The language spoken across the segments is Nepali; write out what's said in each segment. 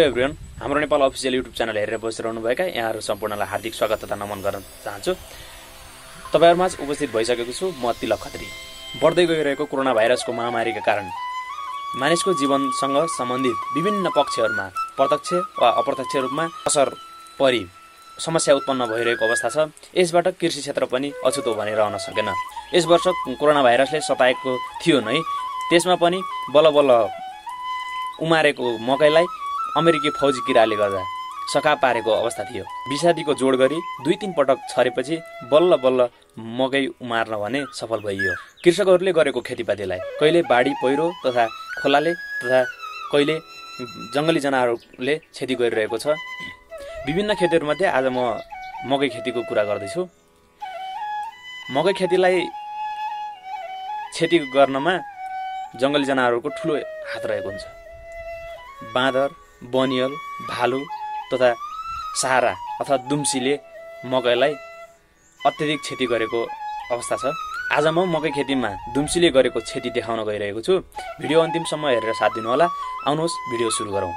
एभ्रिवन, हाम्रो नेपाल अफिसियल युट्युब च्यानल हेरेर बसिरहनुभएका यहाँहरू सम्पूर्णलाई हार्दिक स्वागत तथा नमन गर्न चाहन्छु। तपाईहरुमाझ उपस्थित भइसकेको छु म सलहक खत्री। बढ्दै गइरहेको कोरोना भाइरसको महामारीका कारण मानिसको जीवनसँग सम्बन्धित विभिन्न पक्षहरूमा प्रत्यक्ष वा अप्रत्यक्ष रूपमा असर परि समस्या उत्पन्न भइरहेको अवस्था छ। यसबाट कृषि क्षेत्र पनि अछुतो भने रहन सकेन। यस वर्ष कोरोना भाइरसले सताएको थियो नै, त्यसमा पनि बल्ल बल्ल उमारेको मकैलाई अमेरिकी फौजी किराले गर्दा सखा पारेको अवस्था थियो। विषादीको जोड गरी 2-3 पटक छरेपछि बल्ल बल्ल मकै उमार्न भने सफल भइयो। कृषकहरूले गरेको खेतीपातीलाई कहिले बाढी पहिरो तथा खोलाले तथा कहिले जङ्गली जनावरले क्षति गरिरहेको छ। विभिन्न खेतीहरूमध्ये आज म मकै खेतीको कुरा गर्दैछु। मकै खेतीलाई क्षति गर्नमा जङ्गली जनावरहरूको ठुलो हात रहेको हुन्छ। बाँदर, बनियल, भालु तथा सारा अथवा दुम्सीले मकैलाई अत्यधिक क्षति गरेको अवस्था छ। आज म मकै खेतीमा दुम्सीले गरेको क्षति देखाउन गइरहेको छु। भिडियो अन्तिमसम्म हेरेर साथ दिनुहोला। आउनुहोस् भिडियो सुरु गरौँ।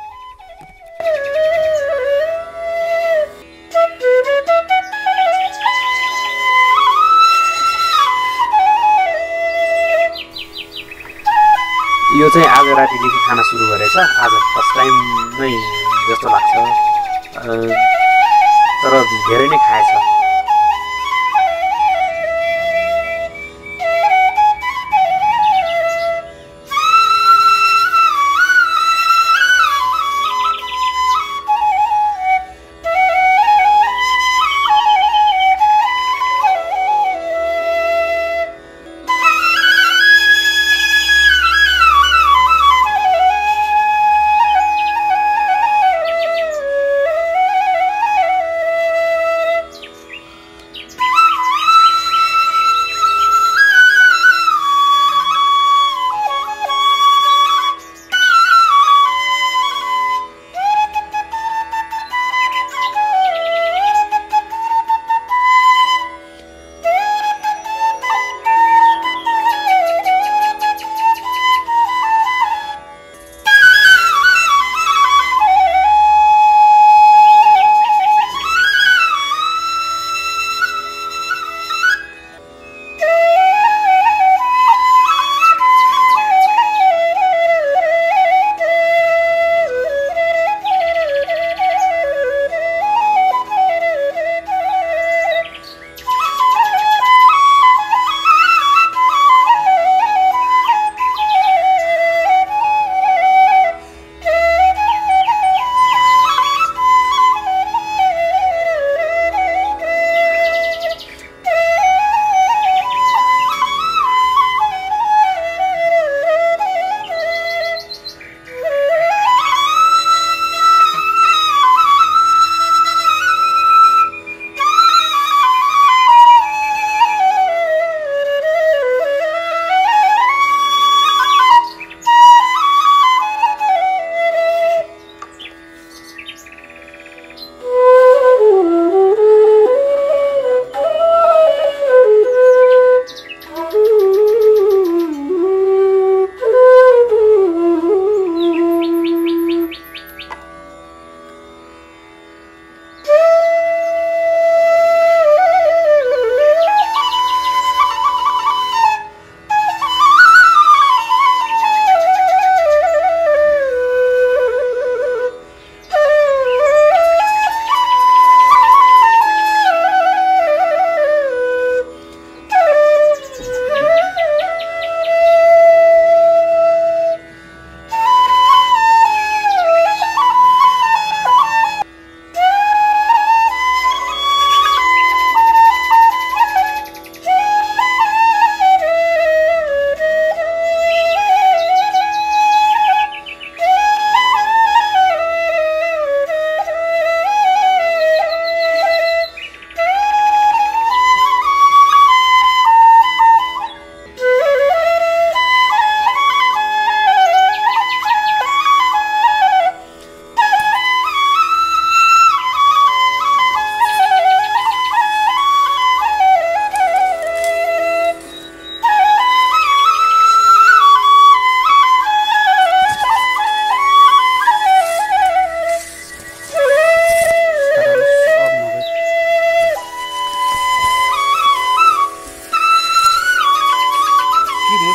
यो चाहिँ आज रातिदेखि खाना सुरु गरेछ। आज फर्स्ट टाइम नै जस्तो लाग्छ, तर धेरै नै खाएछ।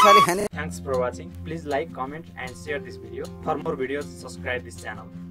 पैसाले खाने। Thanks for watching. Please like, comment and share this video. For more videos, subscribe this channel.